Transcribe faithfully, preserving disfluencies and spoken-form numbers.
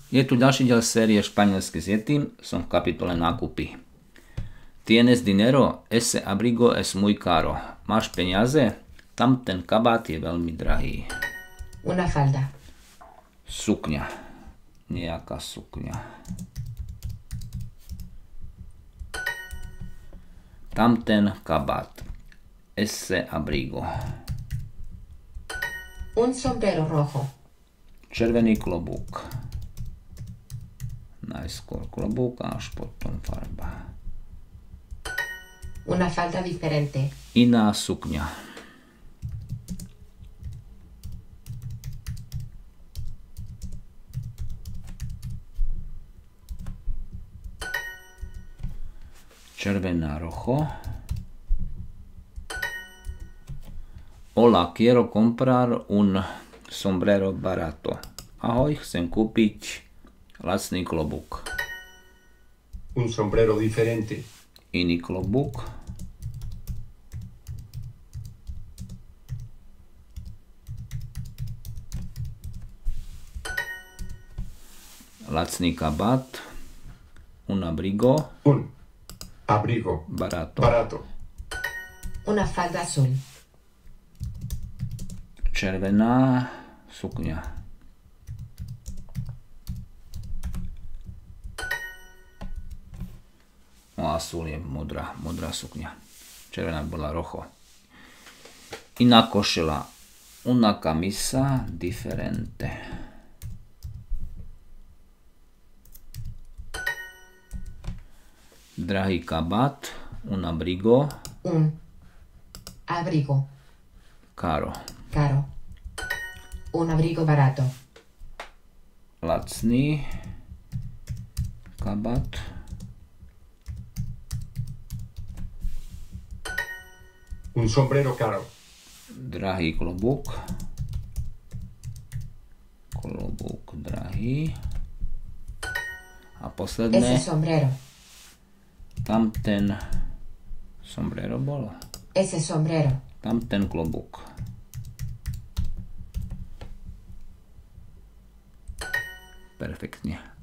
Je tu ďalší diel série Španielsky s Yetim, som v kapitole nákupy. Tienes dinero? Ese abrigo es muy caro. Máš peniaze? Tam ten kabát je veľmi drahý. Una falda. Sukňa. Nejaká sukňa. Tam ten kabát. Ese abrigo. Un sombrero rojo. Červený klobúk. Najskôr klobúk a až potom farba. Una falda diferente. Iná sukňa. Červená rojo. Hola, quiero comprar un sombrero barato. Ahoj, chcem kúpiť lacný klobúk. Un sombrero diferente. Iný klobúk. Lacný kabát. Un abrigo. Un abrigo Barato. barato. Una falda azul. Červená sukňa. No azul je modrá, modrá sukňa. Červená bola rojo. Iná košela. Una camisa diferente. Drahý kabát. Un abrigo. Un abrigo Caro. caro. Un abrigo barato. Lacný kabát. Un sombrero caro. Drahý klobúk. Klobúk drahý. A Ese posledné. sombrero. Tam ten sombrero bolo. Ese sombrero. Tam ten klobúk. Perfektne.